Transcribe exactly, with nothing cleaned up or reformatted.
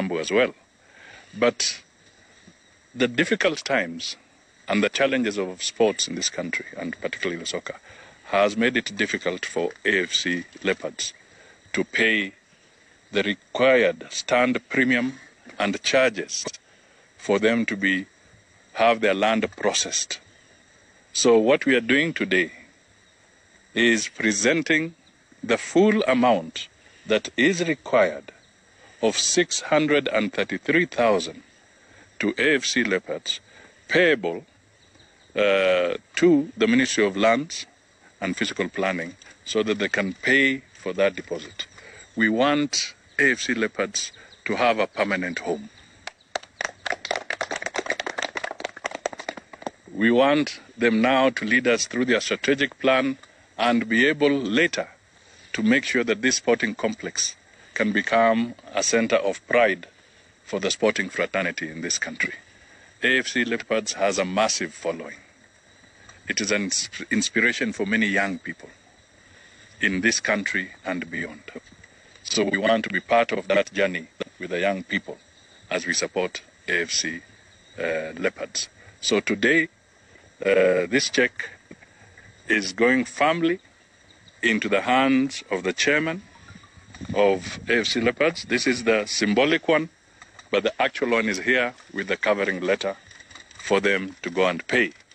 Kiambu as well. But the difficult times and the challenges of sports in this country, and particularly soccer, has made it difficult for A F C Leopards to pay the required stand premium and charges for them to be have their land processed. So what we are doing today is presenting the full amount that is required of six hundred thirty-three thousand to A F C Leopards, payable uh, to the Ministry of Lands and Physical Planning, so that they can pay for that deposit. We want A F C Leopards to have a permanent home. We want them now to lead us through their strategic plan and be able later to make sure that this sporting complex can become a center of pride for the sporting fraternity in this country. A F C Leopards has a massive following. It is an inspiration for many young people in this country and beyond. So we want to be part of that journey with the young people as we support A F C uh, Leopards. So today, uh, this check is going firmly into the hands of the chairman of A F C Leopards. This is the symbolic one, but the actual one is here with the covering letter for them to go and pay.